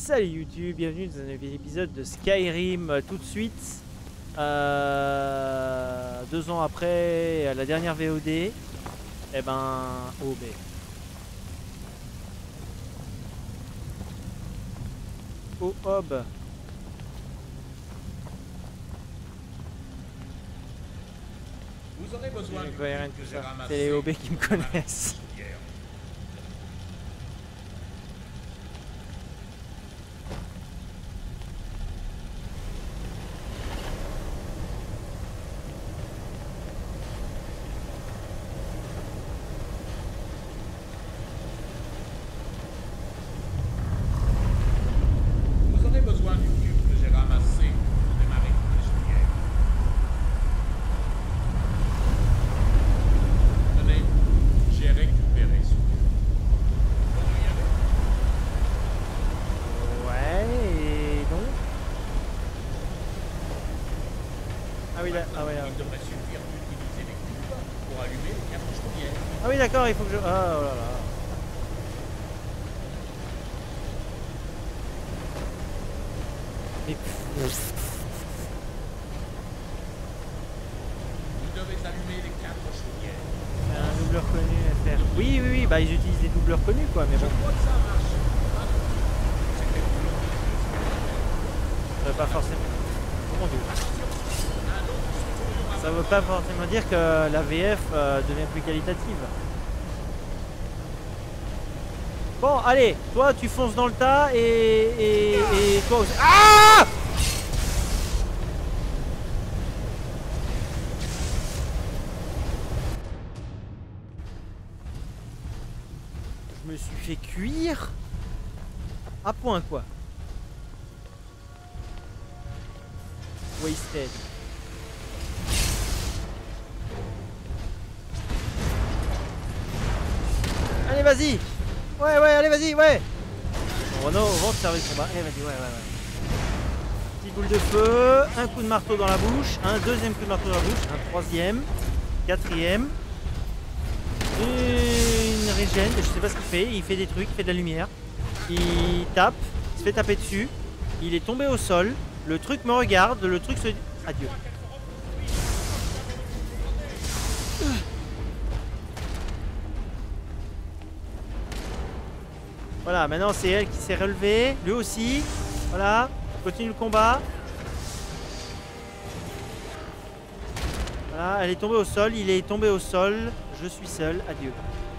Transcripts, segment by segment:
Salut YouTube, bienvenue dans un nouvel épisode de Skyrim tout de suite. 2 ans après la dernière VOD. Eh ben... Oh mais... Oh Hob. Vous aurez besoin de c'est les OB qui me connaissent. Vous aurez besoin du cube que j'ai ramassé pour démarrer le JDR. Tenez, j'ai récupéré ce cube. On peut y aller? Ouais, et donc... Ah oui, là, ah ouais, Il devrait suffire d'utiliser les cubes pour allumer les cartouches. ah oui d'accord, il faut que je... Ah oh là là. Mais... Vous devez allumer les 4 chaudières. Un doubleur connu à faire. Oui, oui, oui, bah ils utilisent des doubleurs connus quoi, mais Je bon. crois que ça a marché. C'était plus long que Ça veut pas forcément... Comment dire ? Ça veut pas forcément dire que la VF devient plus qualitative. Bon, allez, toi tu fonces dans le tas et toi aussi. Ah! Je me suis fait cuire à point quoi. Wasted. Allez, vas-y! Ouais, ouais, allez, vas-y, ouais! On va observer le combat. Allez, vas-y, ouais, ouais, ouais. Petite boule de feu, un coup de marteau dans la bouche, un deuxième coup de marteau dans la bouche, un troisième, quatrième. Une régène, je sais pas ce qu'il fait, il fait des trucs, il fait de la lumière. Il tape, il se fait taper dessus, il est tombé au sol, le truc me regarde, le truc se dit adieu. Voilà, maintenant c'est elle qui s'est relevée, lui aussi. Voilà, continue le combat. Voilà, elle est tombée au sol, il est tombé au sol. Je suis seul, adieu.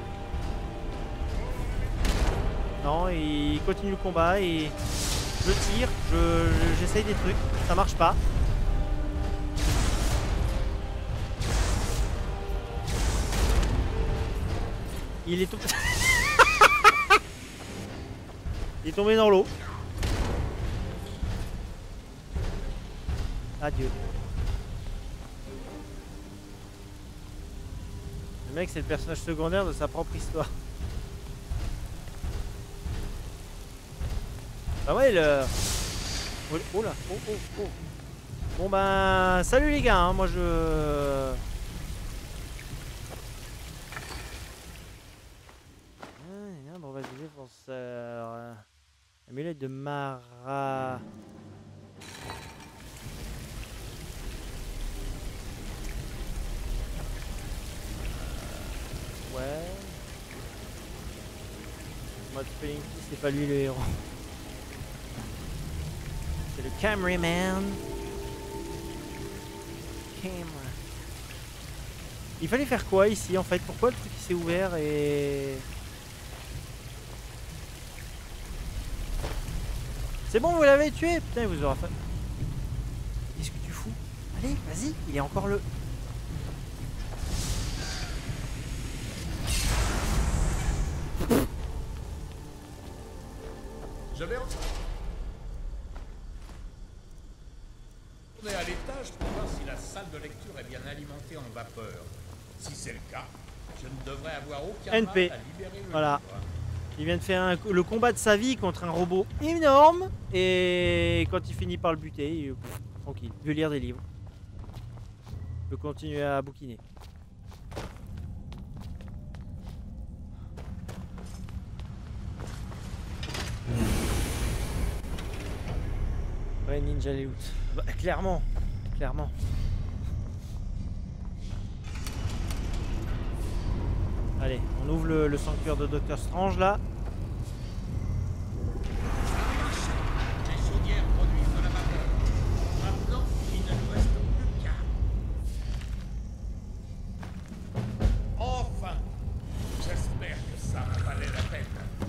Non, il continue le combat et je tire, j'essaye des trucs, ça marche pas. Il est tombé... Il est tombé dans l'eau. Adieu. Le mec, c'est le personnage secondaire de sa propre histoire. Bah ouais, le... Oh là, oh, oh, oh. Bon ben, salut les gars, hein, moi je... Bon, vas-y, défenseur. Amulette de Mara. Ouais. Mode spelling, c'est pas lui le héros. C'est le cameraman. Camera. Il fallait faire quoi ici en fait? Pourquoi le truc s'est ouvert et... C'est bon, vous l'avez tué? Putain, il vous aura fait... Qu'est-ce que tu fous? Allez, vas-y, il est encore le... Je vais retourner à l'étage pour voir si la salle de lecture est bien alimentée en vapeur. Si c'est le cas, je ne devrais avoir aucun NP. mal à libérer le Voilà. livre. Il vient de faire le combat de sa vie contre un robot énorme. Et quand il finit par le buter, il... tranquille, il veut lire des livres. Il peut continuer à bouquiner. Ouais, Ninja Loot. Bah, clairement. Clairement. Allez, on ouvre le sanctuaire de Docteur Strange là. Les chaudières produisent de la vapeur. Maintenant, il ne nous reste plus qu'à. Enfin, j'espère que ça en valait la peine.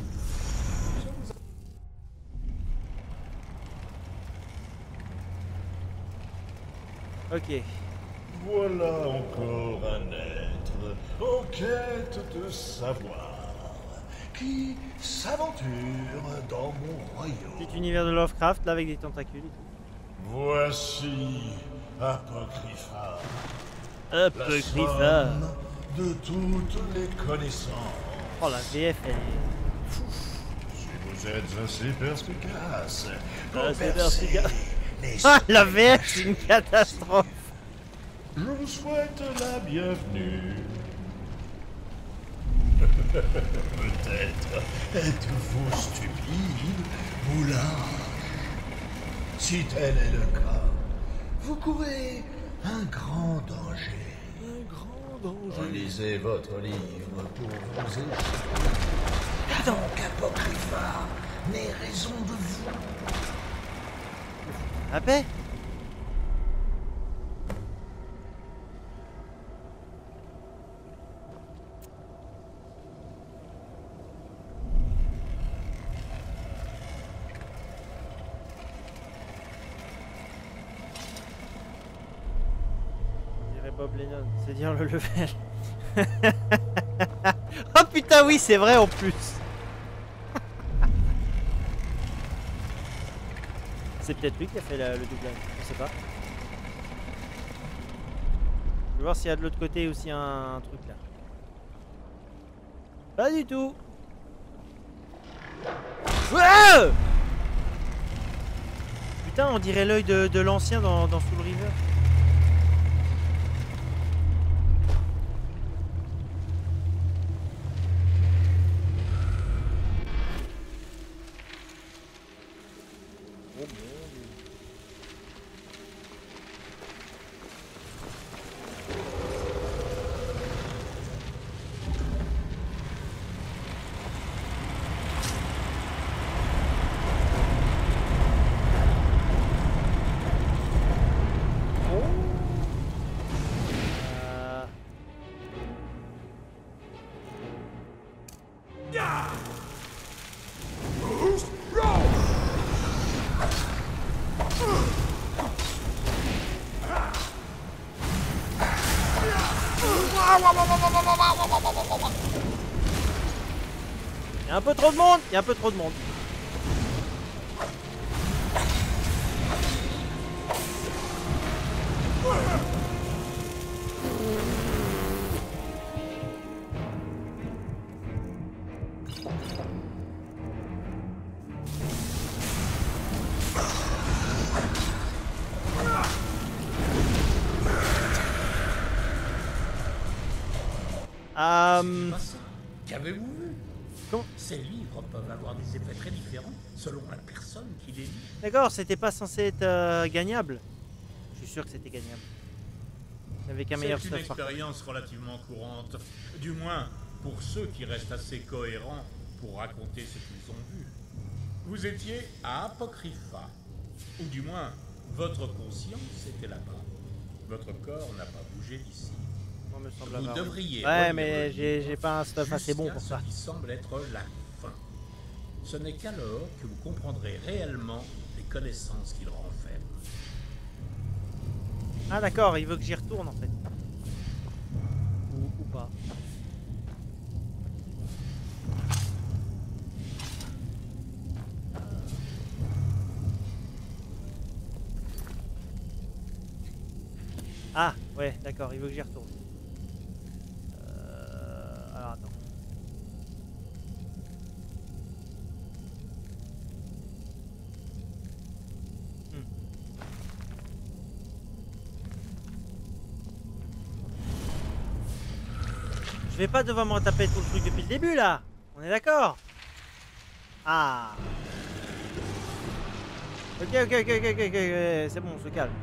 Ok. Voilà encore un être en quête de savoir qui s'aventure dans mon royaume. Petit univers de Lovecraft là avec des tentacules et tout. Voici Apocrypha, la Apocrypha. somme de toutes les connaissances. Oh la VF elle est... Si vous êtes assez perspicace, pour Assez percer perspicace. les Ah la secrets VF c'est une catastrophe. Je vous souhaite la bienvenue. Peut-être êtes-vous stupide ou lâche. Si tel est le cas, vous courez un grand danger. Un grand danger. Relisez votre livre pour vous échapper. Avant qu'Apocrypha n'ait raison de vous. La paix. Bob Lennon, c'est dire le level. Oh putain oui c'est vrai en plus. C'est peut-être lui qui a fait le doublage, je sais pas. Je vais voir s'il y a de l'autre côté aussi un truc là. Pas du tout. Wow, putain on dirait l'œil de l'ancien dans Soul River. Il y a un peu trop de monde, il y a un peu trop de monde. Qu'avez-vous vu? Comment? Ces livres peuvent avoir des effets très différents selon la personne qui les lit. D'accord, c'était pas censé être gagnable. Je suis sûr que c'était gagnable. Avec un meilleur C'est une stuff. expérience relativement courante, du moins pour ceux qui restent assez cohérents pour raconter ce qu'ils ont vu. Vous étiez à Apocrypha, ou du moins votre conscience était là-bas. Votre corps n'a pas bougé d'ici. Me semble Vous avoir, devriez. Ouais, mais j'ai pas un stuff assez bon pour ça. Ce qui semble être la fin. Ce n'est qu'alors que vous comprendrez réellement les connaissances qu'il renferme. Ah d'accord, il veut que j'y retourne en fait. Ou pas. Ah ouais, d'accord, il veut que j'y retourne. Alors attends. Je vais pas devoir me retaper tout le truc depuis le début là. On est d'accord? Ah. Ok, c'est bon, on se calme.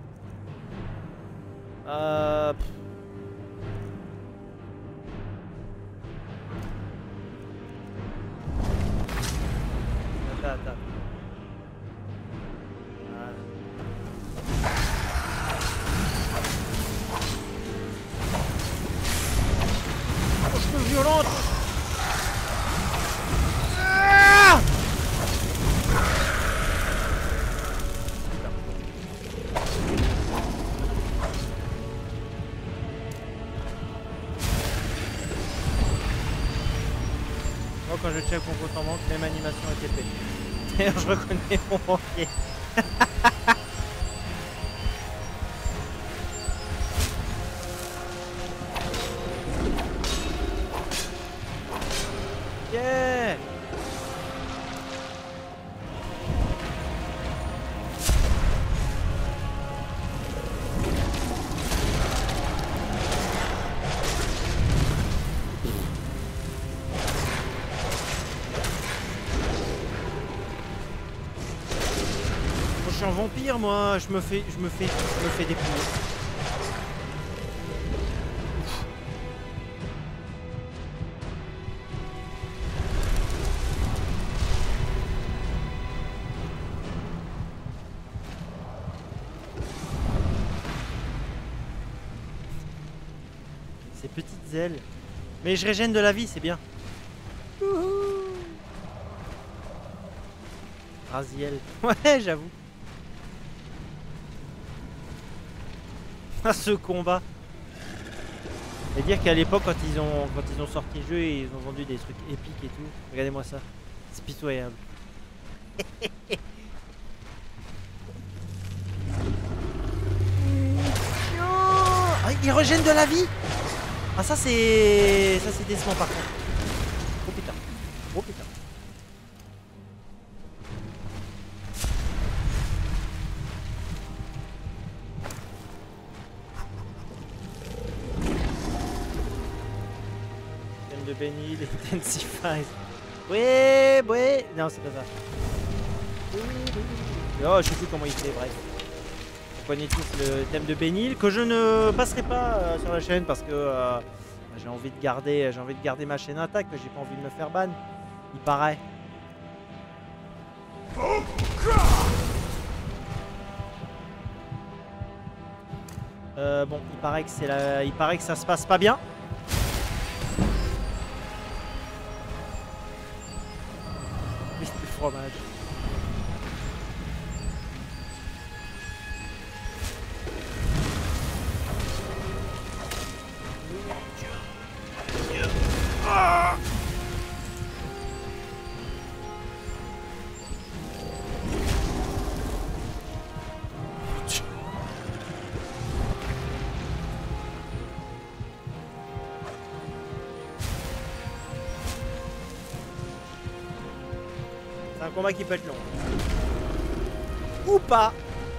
Attends. Voilà. Oh, je suis violente. Ah! Moi, quand je check mon compte en banque, même animation était faite. D'ailleurs, je reconnais mon banquier. Yeah! Je suis un vampire, moi. Je me fais dépouiller. Ces petites ailes. Mais je régène de la vie, c'est bien. Raziel. Ouais, j'avoue. Ah, ce combat. Et dire qu'à l'époque, quand ils ont sorti le jeu, ils ont vendu des trucs épiques et tout. Regardez-moi ça. C'est pitoyable. Ah, il régène de la vie. Ah, ça c'est décevant par contre. Oh putain. Oh putain. Thème de Benny, les Intensifies. Ouais. Non, c'est pas ça. Oh, je sais plus comment il fait, bref. Vous connaissez tous le thème de Benil que je ne passerai pas sur la chaîne parce que j'ai envie de garder ma chaîne intacte, mais j'ai pas envie de me faire ban. Il paraît. Bon, il paraît que ça se passe pas bien. Du fromage. C'est un combat qui peut être long. Ou pas.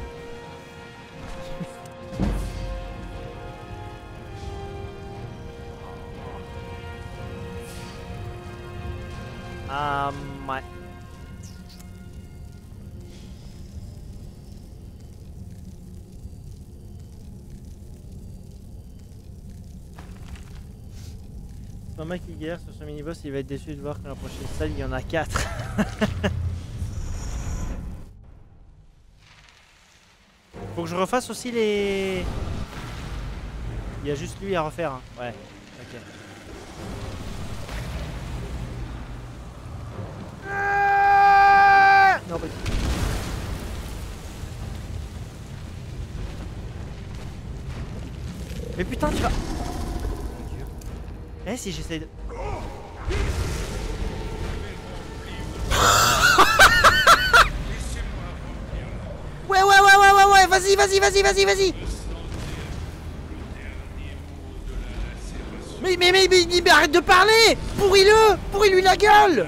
Ouais. C'est pas mal qui galère sur ce mini-boss, il va être déçu de voir que dans la prochaine salle, il y en a 4. Faut que je refasse aussi les... Il y a juste lui à refaire, hein. Ouais, ok. Non, pas du tout. Mais putain, tu vas... Mon Dieu. Eh, si j'essaie de... Ouais, vas-y. Mais arrête de parler. Pourris-lui la gueule.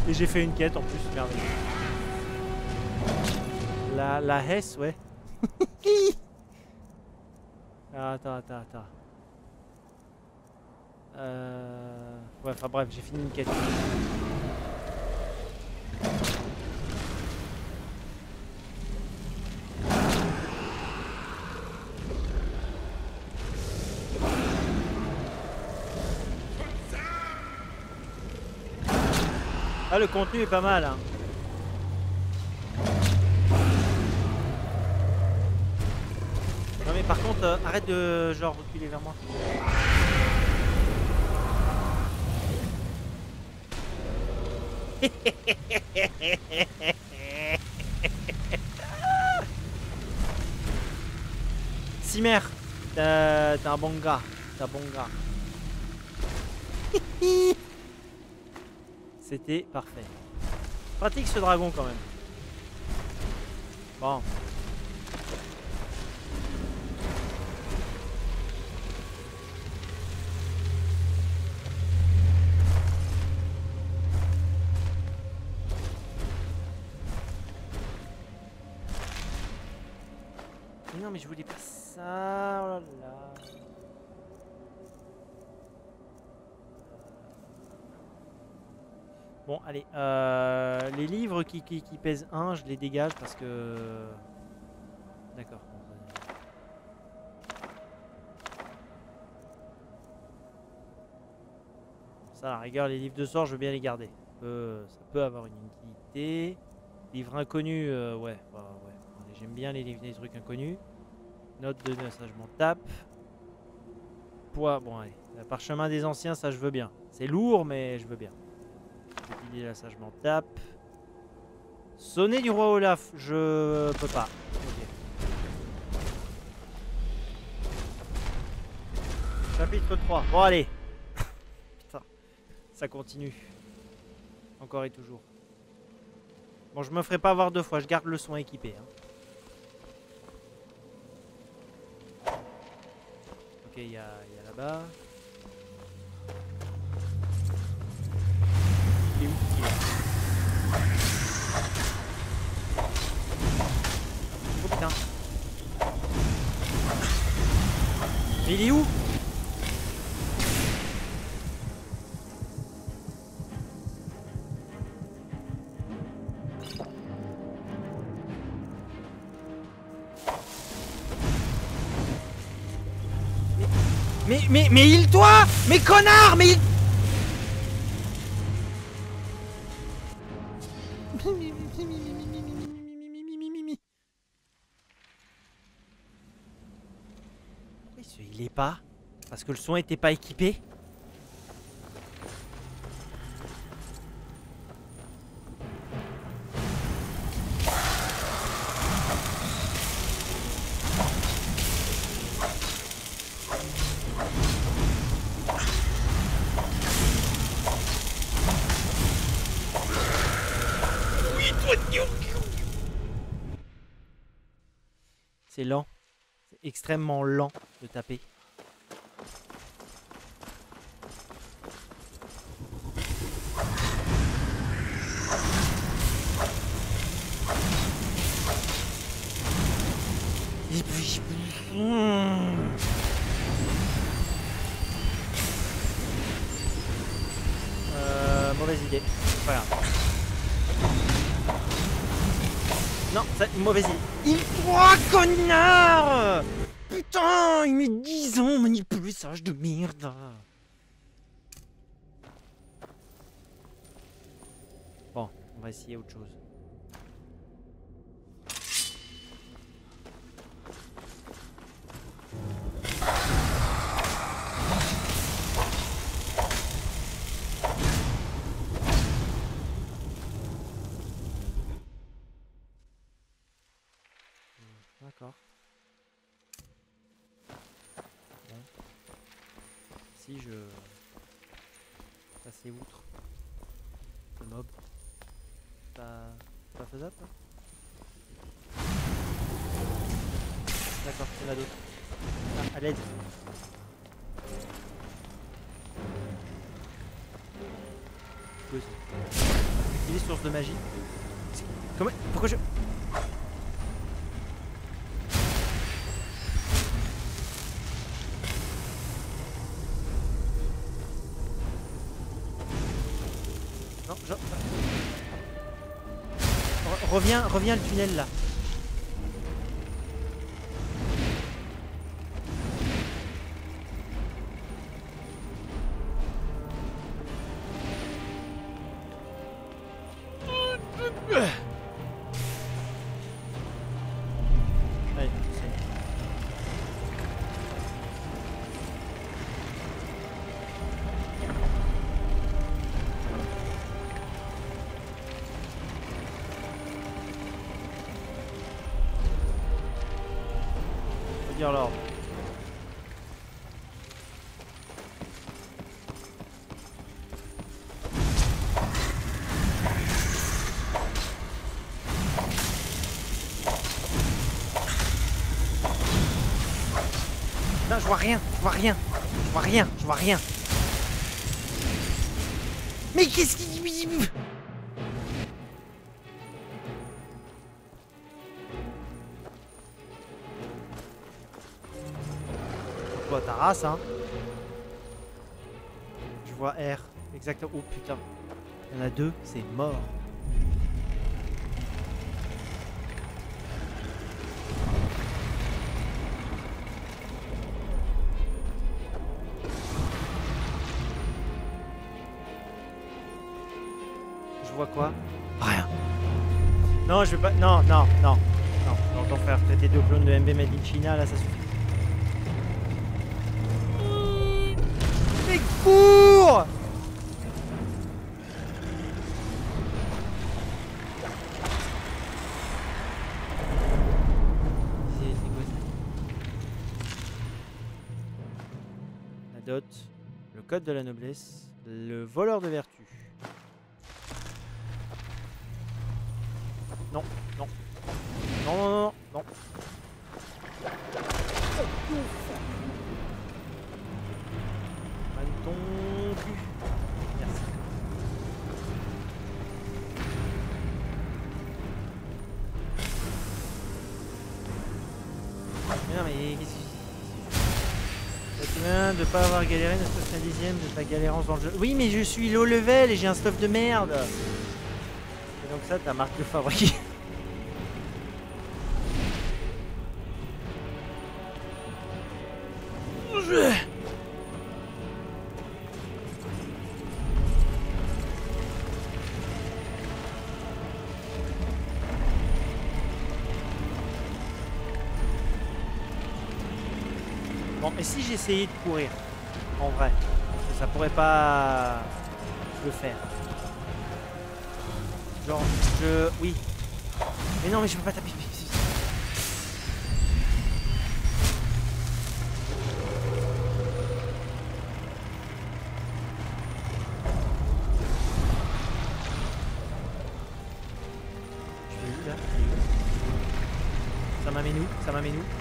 Et j'ai fait une quête en plus, merveilleux. La Hesse, ouais. Attends. Ouais, enfin bref, j'ai fini une quête. Ah, le contenu est pas mal, hein. Non mais par contre, arrête de genre reculer vers moi. Cimer, t'es un bon gars, t'es un bon gars. C'était parfait. Pratique ce dragon quand même. Bon. Mais non mais je voulais pas ça. Oh là là. Bon, allez, les livres qui pèsent 1, je les dégage parce que... D'accord. Ça, à la rigueur, les livres de sort, je veux bien les garder. Ça peut avoir une utilité. Livres inconnus, ouais. J'aime bien les livres des trucs inconnus. Note de ça, je m'en tape. Poids, bon, allez. Parchemin des anciens, ça, je veux bien. C'est lourd, mais je veux bien. Cette idée là, ça je m'en tape. Sonnet du roi Olaf, je peux pas. Okay. Chapitre 3. Bon allez. Putain, ça continue. Encore et toujours. Bon, je me ferai pas avoir 2 fois, je garde le soin équipé. Hein. Ok, il y a là-bas. Oh putain. Mais il est où? Mais il-toi! Mais connard! Mais il... Il est pas? Parce que le soin était pas équipé? C'est lent. C'est extrêmement lent de taper. Mauvaise idée. C'est pas grave. Non, c'est une mauvaise idée. Il croit, connard! Putain, il met 10 ans manipuler sage de merde. Bon, on va essayer autre chose. D'accord. Bon. Si je passais outre ce mob, pas faisable hein. D'accord, il y en a d'autres. Ah, à l'aide. stylé, source de magie. Comment... Pourquoi je... Non, reviens le tunnel là. Allez, faut dire l'ordre. Je vois rien, je vois rien, je vois rien, je vois rien. Mais qu'est-ce qui... Toi, ta race, hein. Je vois R, exactement. Oh putain, il y en a deux, c'est mort. Quoi? Rien. Non, je vais pas. Non, non, non. Non, non, ton frère, traiter deux clones de MB Made in China, là, ça suffit. Mais cours! C'est quoi ça? La dot, le code de la noblesse, le voleur de vertu. Non, non. Non, non, non, non. Manne ton cul. Merci. Mais non, mais qu'est-ce que... C'est bien de pas avoir galéré, ne serait-ce qu'un dixième de ta galérance dans le jeu. Oui, mais je suis low level et j'ai un stuff de merde. Donc ça, ta marque de fabrique. Bon, et si j'essayais de courir, en vrai, ça pourrait pas le faire. Genre, oui. Mais non, mais je peux pas taper. Je vais où là? Ça m'amène où? Ça m'amène où?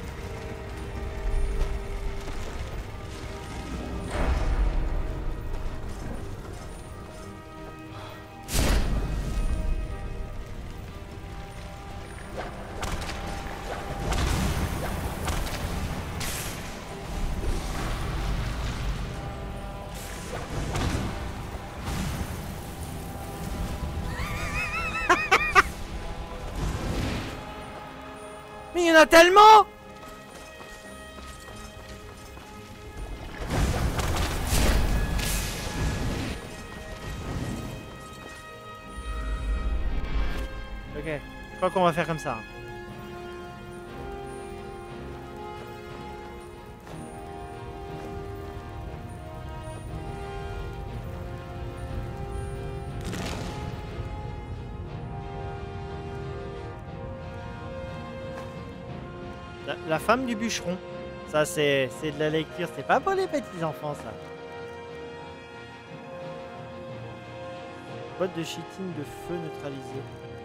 Mais il y en a tellement! Ok, je crois qu'on va faire comme ça. La femme du bûcheron. Ça, c'est de la lecture. C'est pas pour les petits enfants, ça. Boîte de cheating de feu neutralisée.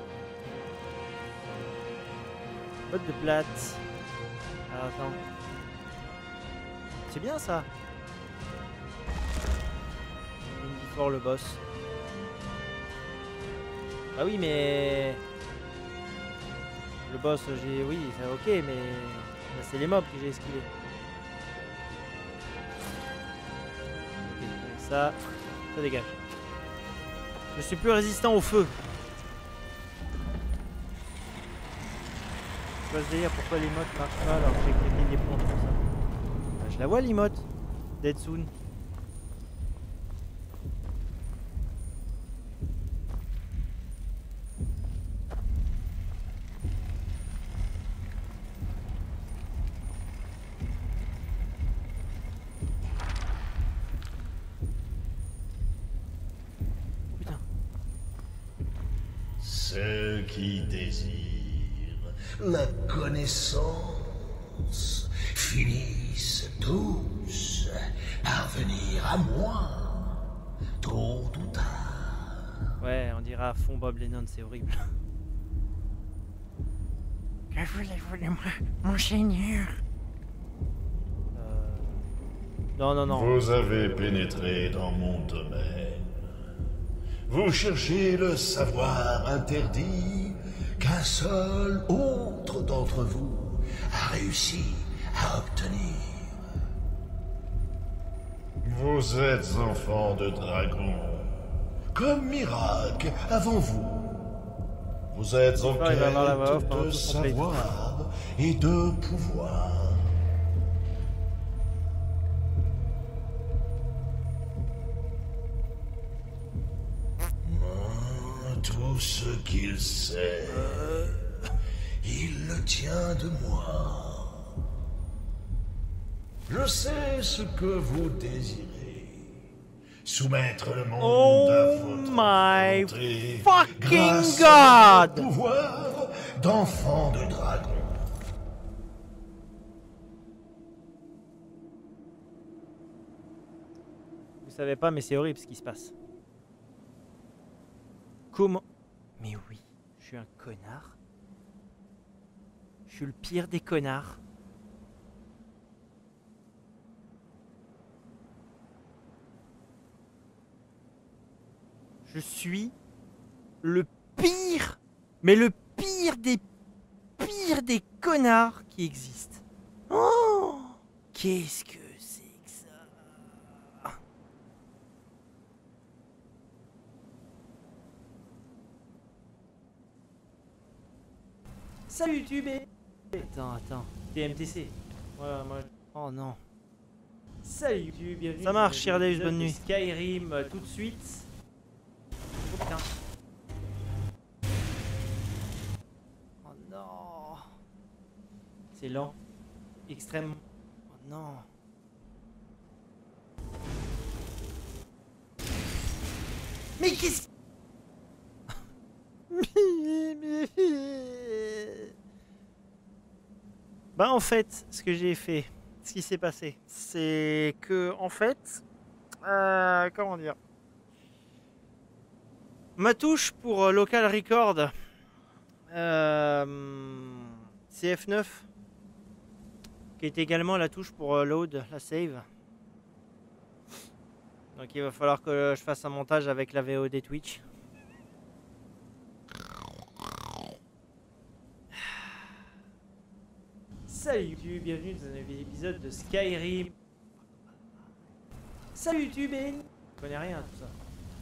Boîte de plate. Alors, attends. C'est bien, ça. Fort le boss. Bah oui, mais... Le boss, j'ai... Oui, c'est ok, mais... Là, c'est les mobs que j'ai esquivés. Ok, ça dégage. Je suis plus résistant au feu. Je vois ce délire, pourquoi l'emote marche pas alors que j'ai cliqué des points comme ça. Bah, je la vois l'emote. Dead soon. Putain. Ceux qui désirent la connaissance finissent tous par venir à moi, tôt ou tard. Ouais, on dirait à fond Bob Lennon, c'est horrible. Que voulez-vous de moi, monseigneur? Non, non, non. Vous avez pénétré dans mon domaine. Vous cherchez le savoir interdit qu'un seul autre d'entre vous a réussi à obtenir. Vous êtes enfant de dragon, comme Miracle avant vous. Vous êtes en Il va avoir la voix off quête pendant de tout son playthrough. savoir et de pouvoir. Tout ce qu'il sait, il le tient de moi. Je sais ce que vous désirez. Soumettre le monde à votre my volonté fucking grâce à God! votre pouvoir d'enfant de dragon. Vous savez pas, mais c'est horrible ce qui se passe. Comment? Mais oui, je suis un connard. Je suis le pire des connards. Je suis le pire, mais le pire des connards qui existent. Oh, qu'est-ce que c'est que ça? Salut YouTube. Attends. TMTC. Voilà, moi. Oh non. Salut YouTube, bienvenue. Ça marche, Shirdeus, bonne nuit. Skyrim tout de suite. Oh putain. Oh non. C'est lent. Extrêmement. Oh non. Mais qu'est-ce... Bah en fait, ce que j'ai fait, ce qui s'est passé, c'est que en fait, comment dire, ma touche pour local record, c'est F9, qui est également la touche pour load, la save. Donc il va falloir que je fasse un montage avec la VOD Twitch. Salut YouTube, bienvenue dans un nouvel épisode de Skyrim. Salut YouTube, je connais rien à tout ça.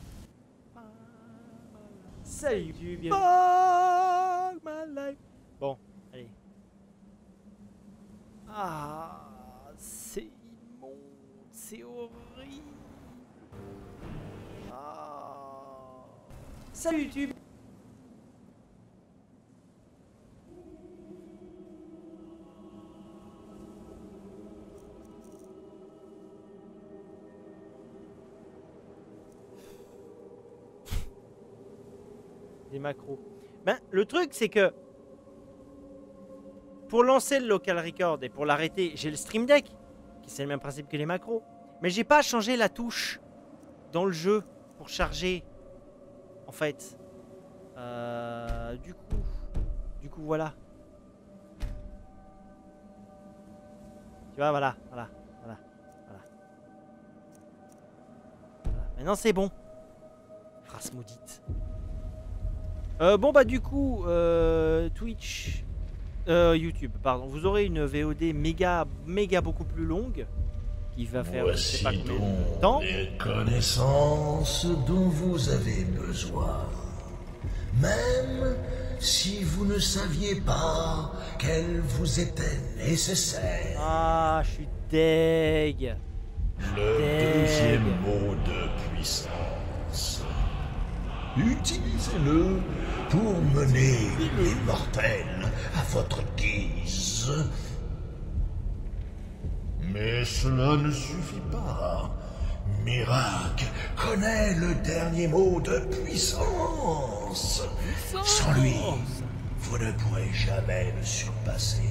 Salut YouTube, bienvenue. Bon, allez. Ah, c'est immonde, c'est horrible. Ah. Salut YouTube. Des macros. Ben, le truc, c'est que pour lancer le local record et pour l'arrêter, j'ai le Stream Deck, qui c'est le même principe que les macros. Mais j'ai pas changé la touche dans le jeu pour charger, en fait. Du coup, voilà. Tu vois, voilà. Maintenant, c'est bon. Race maudite. Bon bah du coup, Twitch, YouTube, pardon. Vous aurez une VOD méga beaucoup plus longue qui va faire je sais pas Voici combien de donc temps. les connaissances dont vous avez besoin. Même si vous ne saviez pas qu'elles vous étaient nécessaires. Ah, je suis deg. Le deuxième mot de puissance. Utilisez-le pour mener les mortels à votre guise. Mais cela ne suffit pas. Miracle connaît le dernier mot de puissance. Sans lui, vous ne pourrez jamais le surpasser.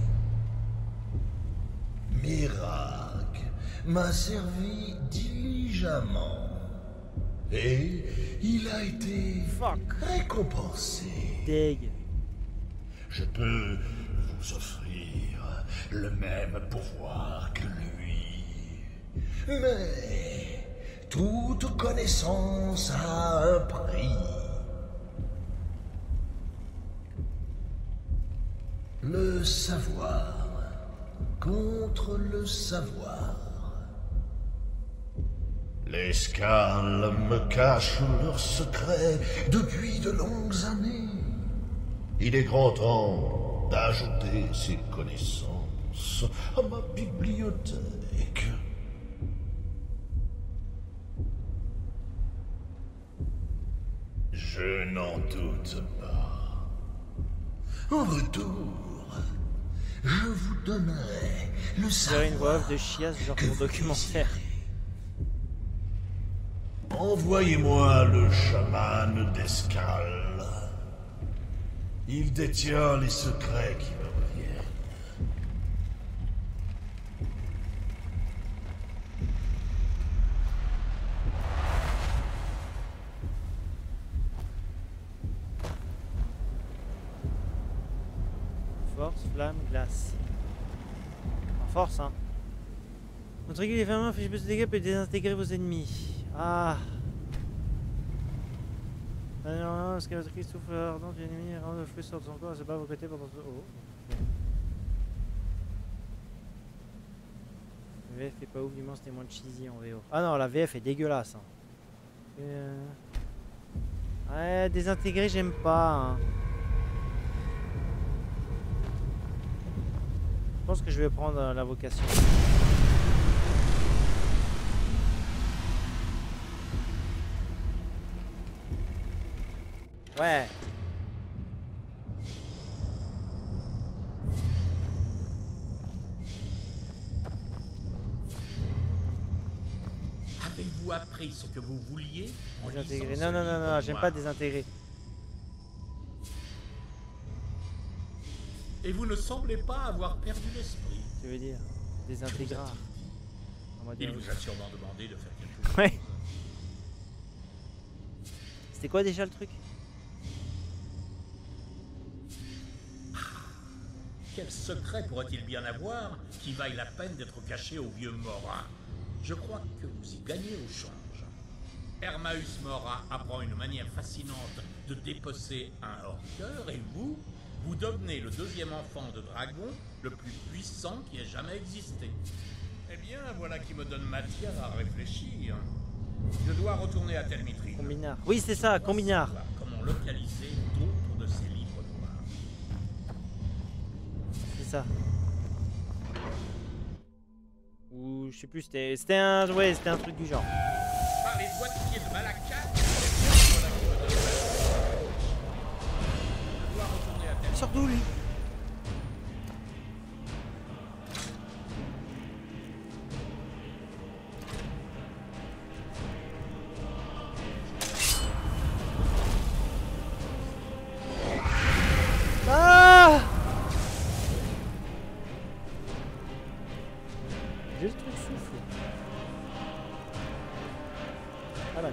Miracle m'a servi diligemment. Et il a été récompensé. Deg. Je peux vous offrir le même pouvoir que lui. Mais toute connaissance a un prix. Le savoir contre le savoir. Les Scarles me cachent leurs secrets depuis de longues années. Il est grand temps d'ajouter ces connaissances à ma bibliothèque. Je n'en doute pas. En retour, je vous donnerai le Faire une voix savoir off de chiasse genre que pour vous documentaire. Envoyez-moi le chaman d'Escale. Il détient les secrets qui me reviennent. Force, flamme, glace. En force, hein. Votre aiguille est fermée, fait plus de dégâts, peut désintégrer vos ennemis. Ah. Alors, parce que votre aiguille souffle ardent du ennemi, rend le feu sort de son corps et se bat à vos côtés pendant tout. Oh. La VF est pas ouf, du moins c'était moins cheesy en VO. Ah non, la VF est dégueulasse. Hein. Ouais, désintégré, j'aime pas. Hein. Je pense que je vais prendre la vocation. Ouais. Avez-vous appris ce que vous vouliez en Désintégrer. lisant Non, ce non, non, livre non, j'aime noir? pas désintégrer. Et vous ne semblez pas avoir perdu l'esprit. Tu veux dire désintégrer. Il vous a sûrement demandé de faire quelque chose. Ouais. C'était quoi déjà le truc? Quel secret pourrait-il bien avoir qui vaille la peine d'être caché au vieux Mora? Je crois que vous y gagnez au change. Hermaeus Mora apprend une manière fascinante de dépecer un hors-cœur et vous devenez le deuxième enfant de dragon le plus puissant qui ait jamais existé. Eh bien, voilà qui me donne matière à réfléchir. Je dois retourner à Telmitri. Combinard. Oui, c'est ça, combinard. Comment localiser d'autres de ces livres noirs. C'est ça. Ou je sais plus, c'était un. Ouais, c'était un truc du genre. Par les boîtiers de Malaka. Il sort d'où lui? Ah! J'ai le truc souffle. Ah là.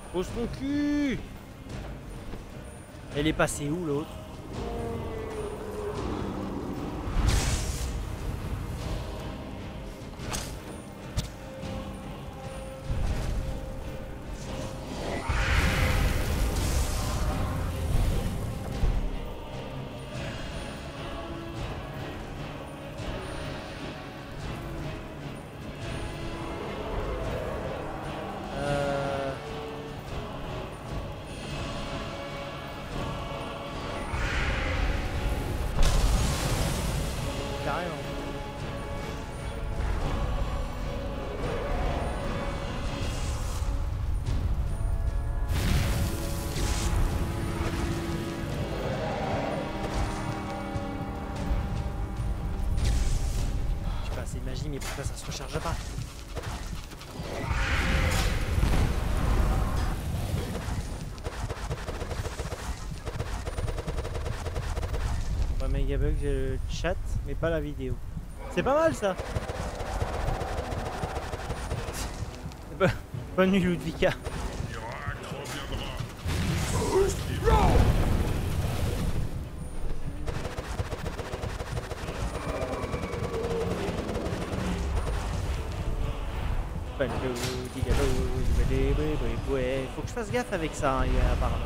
Pose ton cul. Elle est passée où l'autre? Mais pourquoi ça se recharge pas? Ouais, Megabug, j'ai le chat, mais pas la vidéo. C'est pas mal ça. Bonne nuit Ludvika. Faut que je fasse gaffe avec ça, hein, apparemment.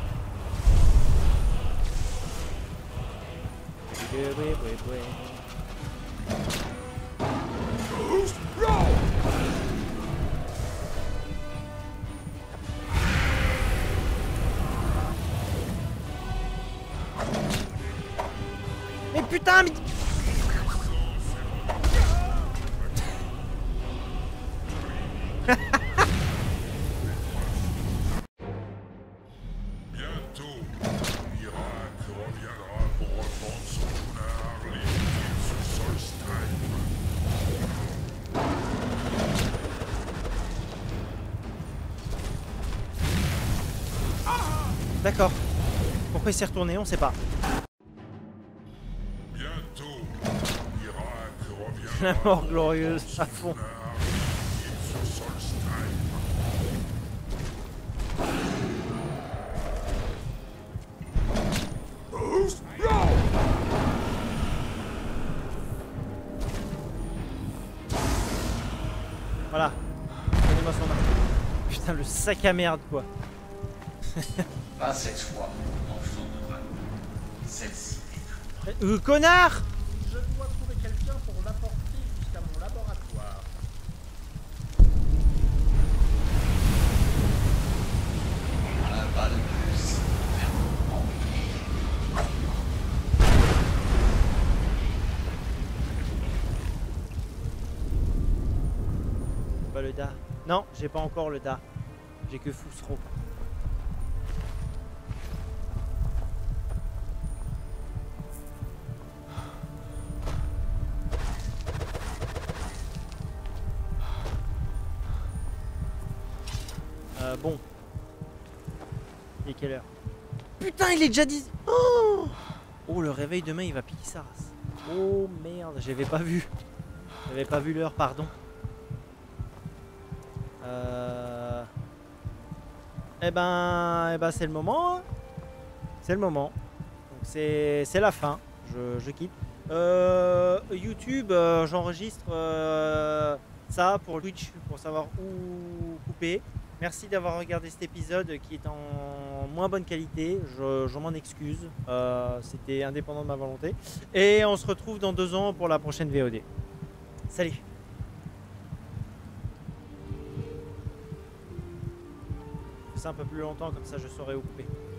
Mais putain, mais... D'accord. Pourquoi il s'est retourné, on sait pas. Bientôt, Irak La mort glorieuse, à fond. Voilà. Donnez-moi son arme. Putain, le sac à merde, quoi. Pas cette fois, enfant de dragon. Celle-ci est Connard! Je dois trouver quelqu'un pour l'apporter jusqu'à mon laboratoire. un pas de plus vers mon empire. Pas le Da. Non, j'ai pas encore le Da. J'ai que Fusro. Bon. Il est quelle heure? Putain, il est déjà 10. Oh, oh, le réveil demain, il va piquer sa race. Oh merde, j'avais pas vu. J'avais pas vu l'heure, pardon. Eh ben c'est le moment. Hein. C'est le moment. Donc c'est la fin. Je quitte. YouTube, j'enregistre ça pour Twitch pour savoir où couper. Merci d'avoir regardé cet épisode qui est en moins bonne qualité. Je m'en excuse. C'était indépendant de ma volonté. Et on se retrouve dans 2 ans pour la prochaine VOD. Salut. Fais ça un peu plus longtemps, comme ça je saurai où couper.